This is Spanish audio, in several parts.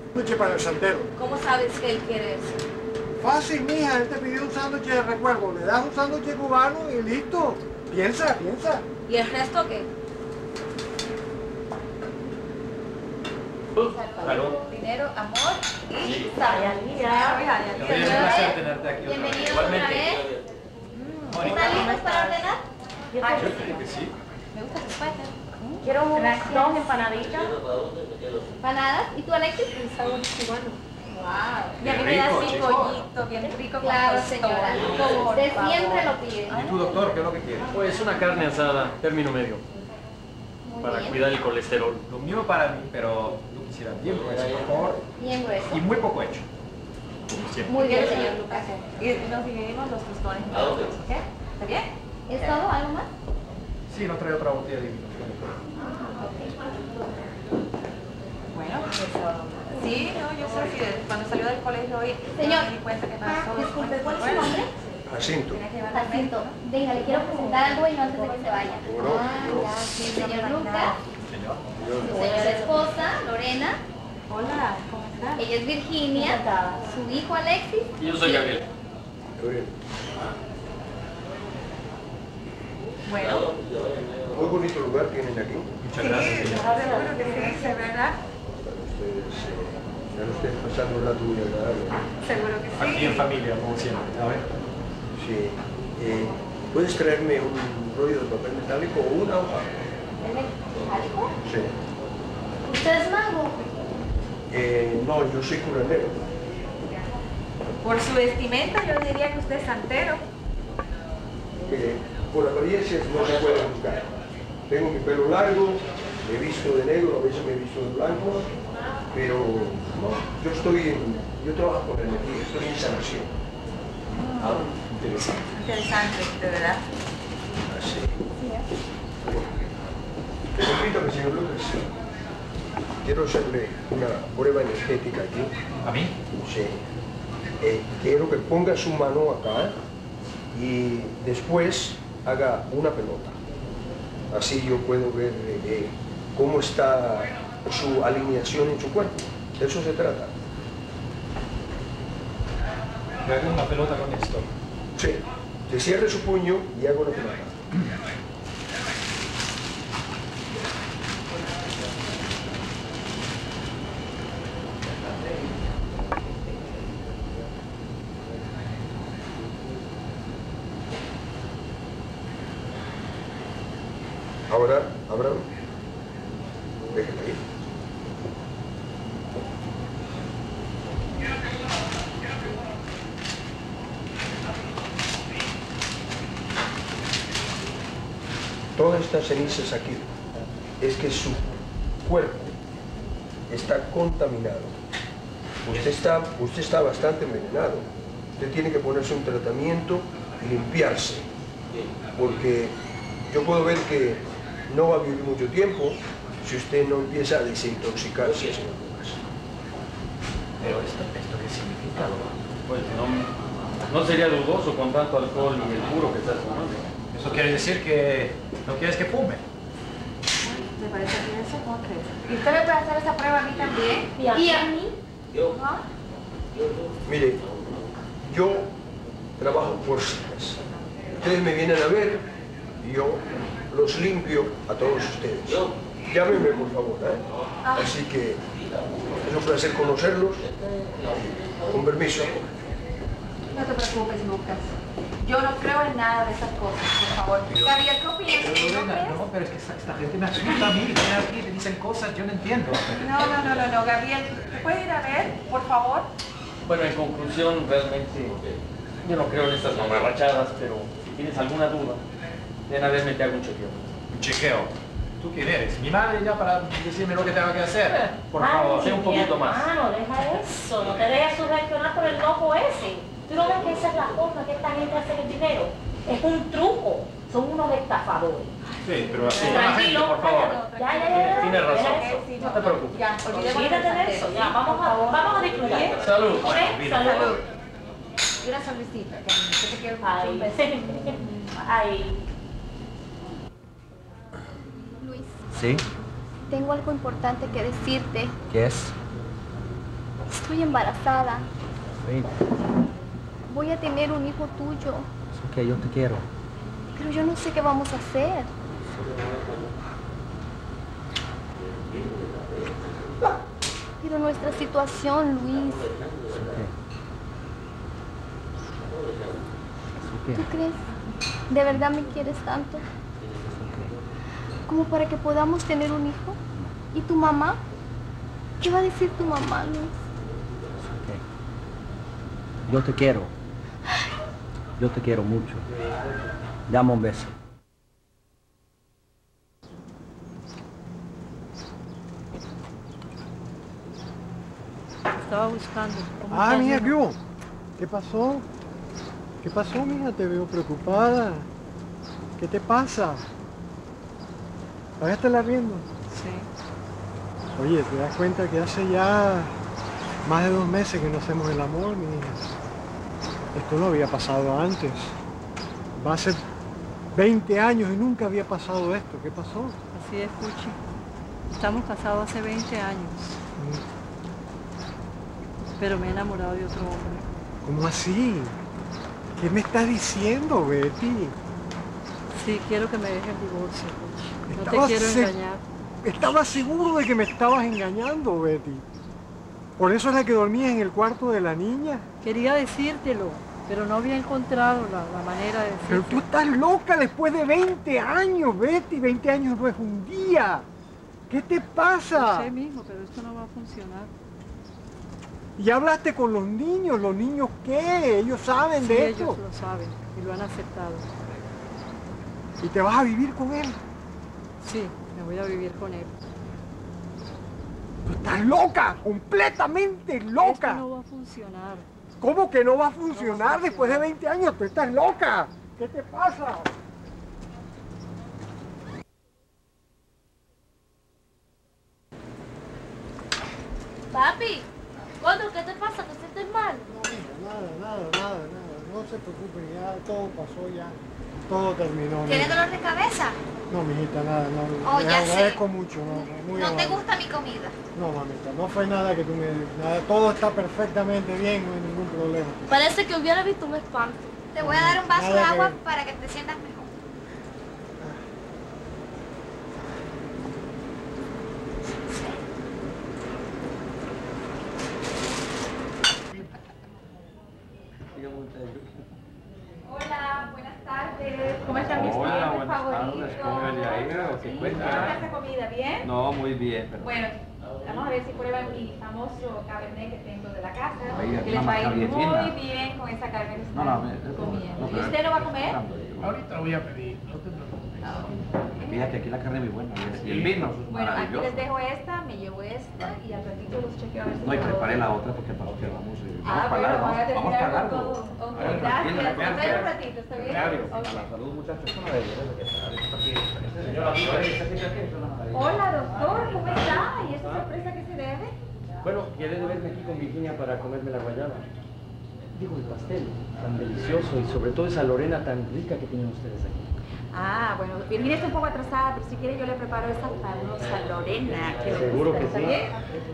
sándwich para el sendero. ¿Cómo sabes que él quiere eso? Fácil, mija, él te pidió un sándwich de recuerdo. Le das un sándwich cubano y listo. Piensa, piensa. ¿Y el resto qué? Salud. Dinero, amor y Jayalía. Es un placer tenerte aquí. Bienvenidos otra vez. ¿Están listos para ordenar? Yo creo que sí. Me gusta su suéter. Quiero dos empanaditas. ¿Empanadas? ¿Y tú, Alexis? El sabor cubano. Wow. Y a mí me da así pollito, bien rico. Claro, señora. Como usted siempre lo pide. ¿Y tú, doctor, qué es lo que quieres? Pues una carne asada, término medio, Muy para bien. cuidar el colesterol. Lo mío para mí, pero yo quisiera bien grueso, por favor. Bien grueso. Y muy poco hecho. Siempre. Muy bien, señor Lucas. Y nos dividimos los tostones. ¿Ok? ¿Está bien? ¿Es todo? ¿Algo más? Sí, no trae otra botella de vino. Bueno, sí, no, yo sé que cuando salió del colegio hoy Señor. me di cuenta que pasó. Disculpe, ¿cuál es su nombre? Jacinto. Jacinto. Venga, le quiero presentar algo y no antes de que se vaya. ¿Cómo no? Sí, señor Lucas. Señor. Su señora esposa, Lorena. Hola, ¿cómo estás? Ella es Virginia. Su hijo, Alexis. Y yo soy Gabriel. Bueno, Muy bonito lugar tienen aquí. Muchas gracias, señor. seguro que sí, ¿verdad? Ya no ustedes pasando un rato muy agradable. Seguro que sí. Aquí en familia, como siempre. A ver. Sí. ¿Puedes traerme un rollo de papel metálico o una hoja? ¿Algo? Sí. ¿Usted es mago? No, yo soy curandero. Por su vestimenta yo diría que usted es santero. Mire, por apariencias no se puede buscar. Tengo mi pelo largo, me visto de negro, a veces me visto de blanco, pero no, yo trabajo con energía, estoy en sanación. Interesante. Interesante, de verdad. Así. Permítame, señor Lucas. Quiero hacerle una prueba energética aquí. ¿A mí? Sí. Quiero que ponga su mano acá y después haga una pelota. Así yo puedo ver cómo está su alineación en su cuerpo. De eso se trata. Le hago una pelota con esto. Sí. Se cierre su puño y haga una pelota. Ahora, Abraham, déjala ir. Todas estas cenizas aquí es que su cuerpo está contaminado. Usted está bastante envenenado. Usted tiene que ponerse un tratamiento y limpiarse, porque yo puedo ver que no va a vivir mucho tiempo si usted no empieza a desintoxicarse, señor Lucas. Pero ¿esto qué significa? Pues no sería dudoso con tanto alcohol y el puro que estás tomando. Eso quiere decir que no quieres que fume. Me parece que eso, ¿cómo crees? ¿Y usted me puede hacer esa prueba a mí también? ¿Y a mí? ¿Ah? Mire, yo trabajo por citas. Ustedes me vienen a ver y yo los limpio a todos ustedes. Llámenme, por favor, ¿eh? Así que es un placer conocerlos. Con permiso. No te preocupes, Lucas. Yo no creo en nada de esas cosas, por favor. Gabriel, ¿qué opinas? ¿No crees? No, pero es que esta gente me asusta a mí. Vienen aquí y me dicen cosas, yo no entiendo. No, Gabriel, ¿te puede ir a ver, por favor? Bueno, en conclusión, realmente yo no creo en estas mamarrachadas, pero si tienes alguna duda, ven a verme, te hago un chequeo. Un chequeo. ¿Tú quién eres? ¿Mi madre ya para decirme lo que tengo que hacer? Por favor, sé un poquito más. No, deja eso. No te dejes sugestionar por el loco ese. Tú no ves que esa es la forma que esta gente hace el dinero. Es un truco. Son unos estafadores. Sí, pero así con la gente, Tranquilo, por favor. Ya. Tienes razón. Deja eso. No te preocupes. Ya, Olvídate de eso. Ya, vamos a disfrutar. Salud. ¿Ok? mira, Salud. Y una sonrisita, que te quiero mucho. Ay, Un beso. ay. Luis, ¿Sí? tengo algo importante que decirte. ¿Qué es? Estoy embarazada. Ven. Voy a tener un hijo tuyo. Es ok, yo te quiero. Pero yo no sé qué vamos a hacer. Pero nuestra situación, Luis. Es ok. ¿Tú crees? ¿De verdad me quieres tanto? ¿Como para que podamos tener un hijo? ¿Y tu mamá? ¿Qué va a decir tu mamá, Luis? Es ok. Yo te quiero. Yo te quiero mucho. Dame un beso. Estaba buscando. Ah, mija, ¿qué hubo? ¿Qué pasó? ¿Qué pasó, mija? Te veo preocupada. ¿Qué te pasa? ¿Pagaste el arriendo? Sí. Oye, ¿te das cuenta que hace ya más de 2 meses que no hacemos el amor, mija? Esto no había pasado antes. Va a ser 20 años y nunca había pasado esto. ¿Qué pasó? Así es, Puchi. Estamos casados hace 20 años. Pero me he enamorado de otro hombre. ¿Cómo así? ¿Qué me estás diciendo, Betty? Sí, quiero que me dejes el divorcio, Puchi. No Estaba te quiero engañar. Estaba seguro de que me estabas engañando, Betty. ¿Por eso es la que dormías en el cuarto de la niña? Quería decírtelo, pero no había encontrado la manera de decirlo. Pero tú estás loca después de 20 años, Betty. 20 años no es un día. ¿Qué te pasa? Yo sé mismo, pero esto no va a funcionar. Y hablaste con los niños. ¿Los niños qué? Ellos saben Sí, de esto. ellos lo saben y lo han aceptado. ¿Y te vas a vivir con él? Sí, me voy a vivir con él. Tú estás loca, completamente loca. Esto no va a funcionar. ¿Cómo que no va a funcionar después de 20 años? Tú estás loca. ¿Qué te pasa? Papi, ¿cuándo? ¿Qué te pasa? ¿Te sientes mal? Nada. No se preocupen, ya todo pasó ya. Todo terminó. ¿Tienes mija. dolor de cabeza? No, mijita, nada, no. Oh, Le ya sé. agradezco mucho, no. Muy ¿No te amable. gusta mi comida? No, mamita, no fue nada que tú me... Nada, todo está perfectamente bien, no hay ningún problema. Parece que hubiera visto un espanto. Te voy a dar un vaso Nada de que agua ver. para que te sientas mejor. Hola, buenas tardes. ¿Cómo están mis Hola, clientes buenas favoritos? tardes. ¿Cómo me le ha ido? ¿Se Sí, encuentra? ¿cómo está esa comida? ¿Bien? No, muy bien. Pero... Bueno, vamos a ver si prueban mi famoso cabernet que tengo de la casa. Oiga, Que les va a ir una muy fina. bien con esa carne que No, están no, comiendo. no, ¿Y usted no va a comer? Ahorita lo voy a pedir, no te preocupes. Fíjate, aquí la carne es muy buena. Y el vino es Bueno, aquí maravilloso. les dejo esta, me llevo esta y al ratito los chequeo a ver si No, y me lo- preparé la otra porque para que vamos. Ah, Vamos para bueno, largo. van a Vamos para terminar con largo. todo. Ok, Bueno, gracias. tranquila, Nos vemos un ratito, ¿está bien? Claro. Ok. A la salud, muchachos. Esto no debe ser que señora, Hola, doctor, ¿cómo está? ¿Y esta sorpresa qué se debe? Bueno, quedé de verme aquí con Virginia para comerme la guayaba. Digo, el pastel, tan delicioso y sobre todo esa Lorena tan rica que tienen ustedes aquí. Ah, bueno, Virginia está un poco atrasada, pero si quiere yo le preparo esa famosa Lorena. Que le Seguro gusta, que ¿está sí. bien?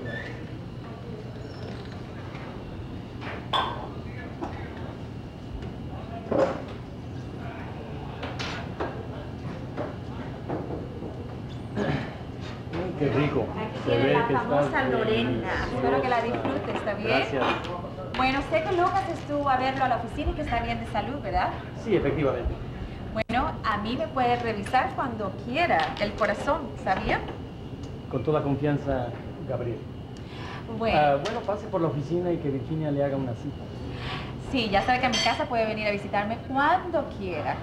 Qué rico. Aquí Se tiene ve la que famosa está Lorena. Espero que la disfrute, ¿está bien? Gracias. Bueno, sé que Lucas estuvo a verlo a la oficina y que está bien de salud, ¿verdad? Sí, efectivamente. Bueno, a mí me puede revisar cuando quiera el corazón, ¿sabía? Con toda confianza, Gabriel. Bueno, Bueno, pase por la oficina y que Virginia le haga una cita. sí, ya sabe que a mi casa puede venir a visitarme cuando quiera.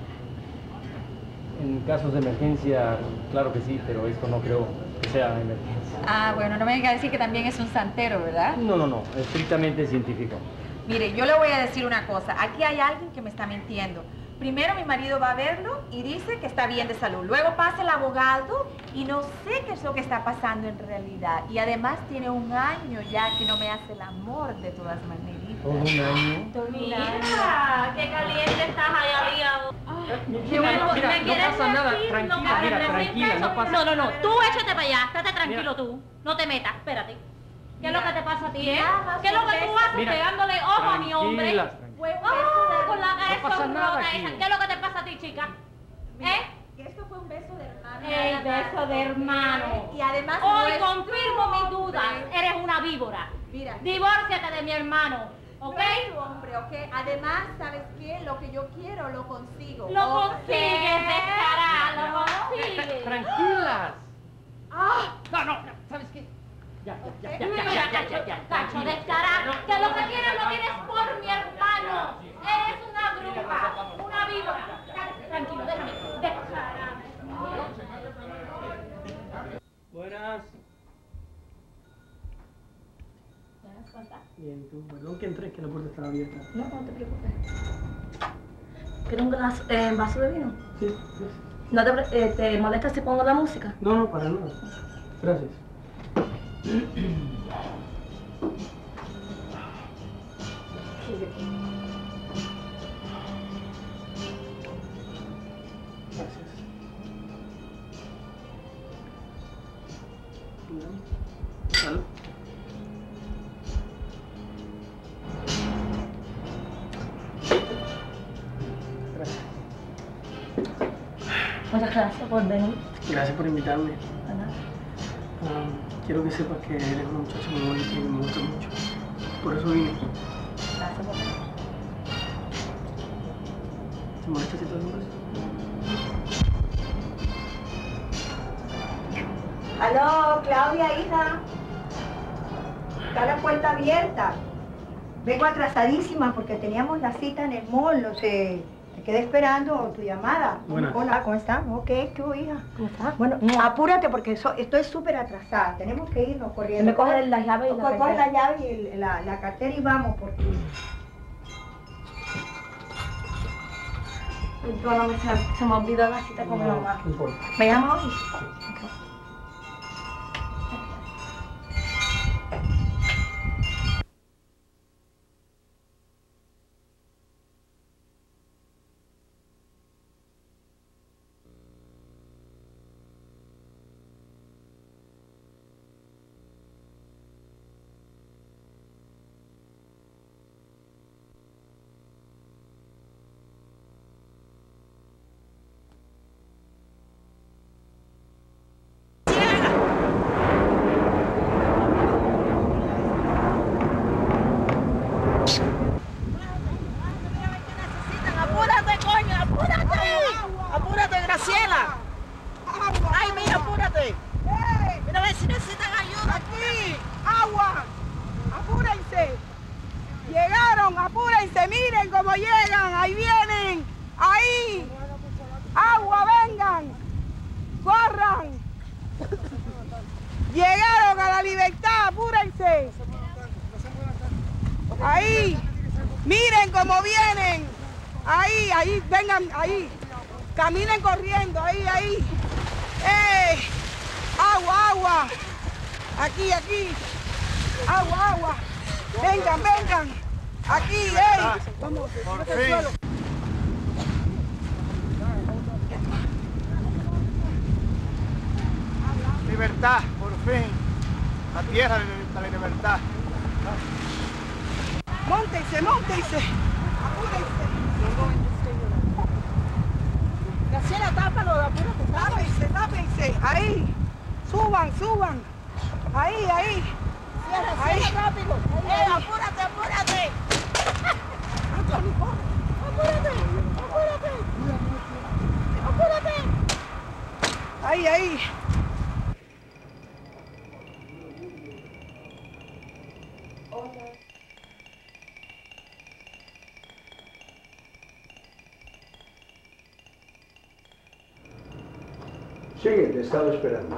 En casos de emergencia, claro que sí, pero esto no creo que sea emergencia. Ah, bueno, no me venga a decir que también es un santero, ¿verdad? No, estrictamente científico. Mire, yo le voy a decir una cosa. Aquí hay alguien que me está mintiendo. Primero mi marido va a verlo y dice que está bien de salud. Luego pasa el abogado y no sé qué es lo que está pasando en realidad. Y además tiene 1 año ya que no me hace el amor de todas maneras. ¿Todo un año? Todo un año. Mira, qué caliente estás ahí aliado. Qué bueno, ¿Me mira, no quieres pasa nada. decir? Tranquila, No, mira, ¿me tranquila, decirte no eso? pasa No, tú échate para allá, estate tranquilo Mira. tú. No te metas, espérate. ¿Qué es lo que te pasa a ti, ¿Qué es lo que tú haces pegándole ojo a mi hombre? Con la cara sonrota esa. ¿Qué es lo que te pasa a ti, chica? Que esto fue un beso de hermano. El beso de hermano. Y además hoy confirmo mis dudas. Eres una víbora. Mira. Divórciate de mi hermano. ¿Ok? No es tu hombre, ¿ok? Además, ¿sabes qué? Lo que yo quiero, lo consigo. Lo consigues, descarada, lo consigues. Tranquilas. No, ¿sabes qué? Ya. Cacho, descarada. Que lo que quieres lo tienes por mi hermano. Eres una bruja, una víbora. Tranquilo, déjame. Descarada. Buenas. Bien, tú. Perdón que entré, que la puerta estaba abierta. No te preocupes. ¿Quieres un vaso de vino? Sí, gracias. ¿No te molesta si pongo la música? No, para nada. Gracias. Salud. Gracias. Muchas gracias por venir. Gracias por invitarme. De nada. Quiero que sepas que eres una muchacha muy bonita y me gusta mucho. Por eso vine. Gracias por venir. ¿Te molesta si te doy un beso? Aló, Claudia, hija. Está la puerta abierta. Vengo atrasadísima porque teníamos la cita en el mall, no sé. Te quedé esperando tu llamada. Buenas. Hola, ¿cómo estás? Ok, ¿qué hubo, hija? ¿Cómo estás? Bueno, apúrate porque estoy súper atrasada. Tenemos que irnos corriendo. Me coge la llave y la Coge la llave y la cartera y vamos porque... Perdóname, se me olvidó la cita con mi mamá. No importa. ¿Me llama hoy? ¡Apúrate, Graciela! ¡Ay, mira, apúrate! Mira a ver si necesitan ayuda. ¡Aquí! ¡Agua! ¡Apúrense! ¡Llegaron! ¡Apúrense! ¡Miren cómo llegan! ¡Ahí vienen! ¡Ahí! ¡Agua, vengan! ¡Corran! ¡Llegaron a la libertad! ¡Apúrense! ¡Ahí! ¡Miren cómo vienen! ¡Ahí, ahí! ¡Vengan, ahí! ¡Caminen corriendo! ¡Ahí, ahí! ¡Agua, agua! ¡Aquí, aquí! ¡Agua, agua! ¡Vengan, vengan! ¡Aquí, Vamos, por fin. Libertad, por fin. La tierra de la libertad. ¡Móntense, móntense! ¡Apúrense! Graciela, tápalo, apúrate. ¡Tápense, tápense! ¡Ahí! ¡Suban, suban! ¡Ahí, ahí! ¡Cierra, cierra rápido! ¡Apúrate, apúrate! ¡Anthony, corre! ¡Apúrate! ¡Apúrate! ¡Apúrate! ¡Ahí, ahí! Sigue, te estaba esperando.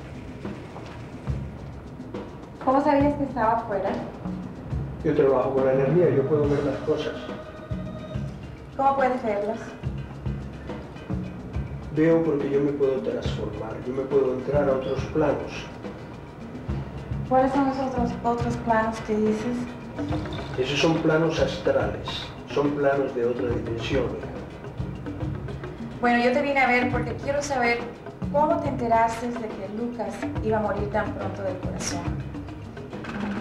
¿Cómo sabías que estaba afuera? Yo trabajo con la energía, yo puedo ver las cosas. ¿Cómo puedes verlas? Veo porque yo me puedo transformar, yo me puedo entrar a otros planos. ¿Cuáles son esos otros planos que dices? Esos son planos astrales, son planos de otra dimensión. Bueno, yo te vine a ver porque quiero saber cómo te enteraste de que Lucas iba a morir tan pronto del corazón.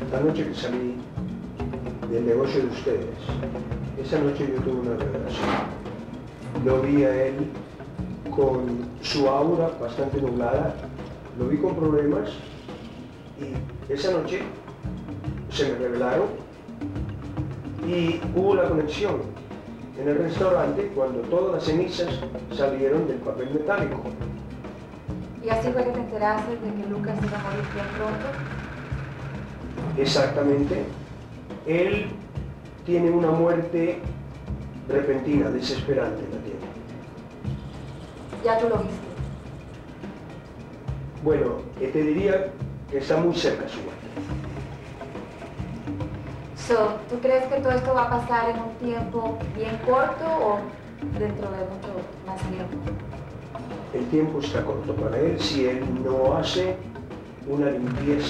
La noche que salí del negocio de ustedes, esa noche yo tuve una revelación. Lo vi a él con su aura bastante nublada, lo vi con problemas y esa noche se me revelaron y hubo la conexión en el restaurante cuando todas las cenizas salieron del papel metálico. ¿Y así fue que te enteraste de que Lucas iba a morir bien pronto? Exactamente. Él tiene una muerte repentina, desesperante la tiene. Ya tú lo viste. Bueno, te diría que está muy cerca su muerte. ¿Tú crees que todo esto va a pasar en un tiempo bien corto o dentro de mucho más tiempo? El tiempo está corto para él si él no hace una limpieza.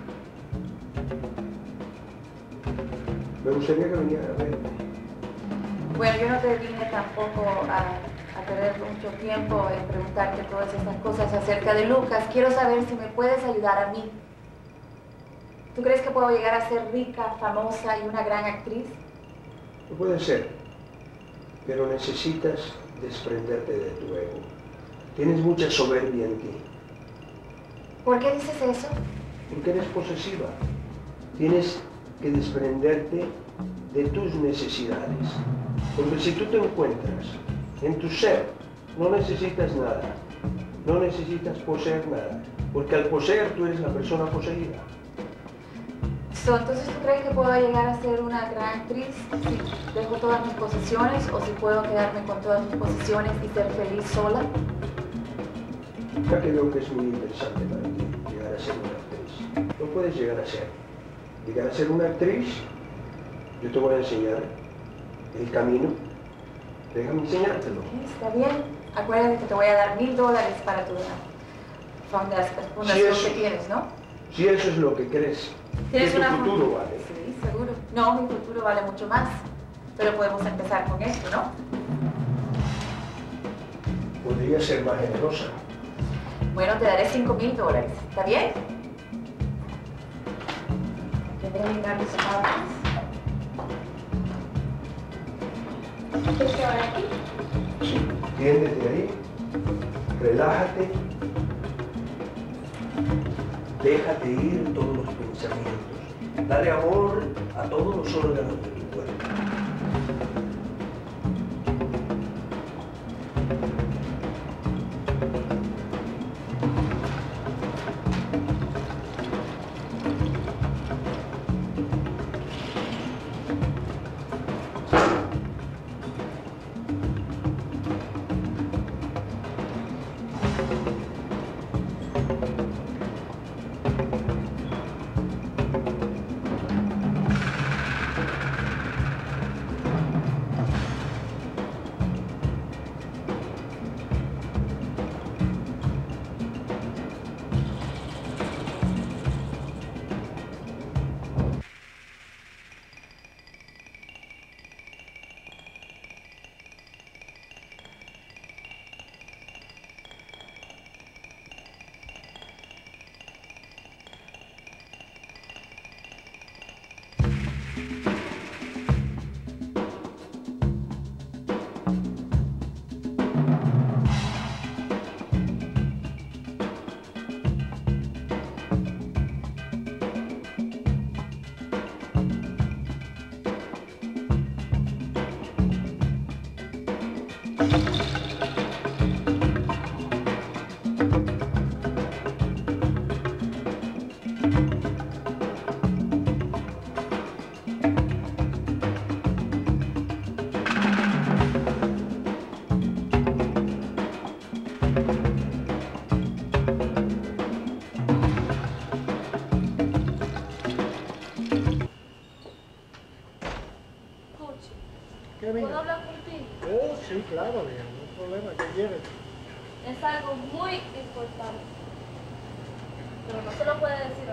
Me gustaría que viniera a verme. Bueno, yo no te vine tampoco a perder mucho tiempo en preguntarte todas estas cosas acerca de Lucas. Quiero saber si me puedes ayudar a mí. ¿Tú crees que puedo llegar a ser rica, famosa y una gran actriz? Puede ser, pero necesitas desprenderte de tu ego. Tienes mucha soberbia en ti. ¿Por qué dices eso? Porque eres posesiva. Tienes que desprenderte de tus necesidades. Porque si tú te encuentras en tu ser, no necesitas nada. No necesitas poseer nada. Porque al poseer tú eres la persona poseída. Entonces, ¿tú crees que puedo llegar a ser una gran actriz si dejo todas mis posesiones o si puedo quedarme con todas mis posesiones y ser feliz sola? Ya que veo que es muy interesante para ti llegar a ser una actriz. No puedes llegar a ser. Llegar a ser una actriz, yo te voy a enseñar el camino. Déjame enseñártelo. Está bien. Acuérdate que te voy a dar $1000 para tu fundación que tienes, ¿no? Si eso es lo que crees, que tu futuro vale. Sí, seguro. No, mi futuro vale mucho más. Pero podemos empezar con esto, ¿no? Podría ser más generosa. Bueno, te daré $5000. ¿Está bien? Tendré que mirar mis zapatos. ¿Quieres que vaya aquí? Sí, tiéndete ahí, relájate, déjate ir todos los pensamientos, dale amor a todos los órganos de tu cuerpo. ¿Puedo hablar contigo? Oh, sí, claro, viejo, no hay problema, ¿qué quieres? Es algo muy importante. Pero no se lo puede decir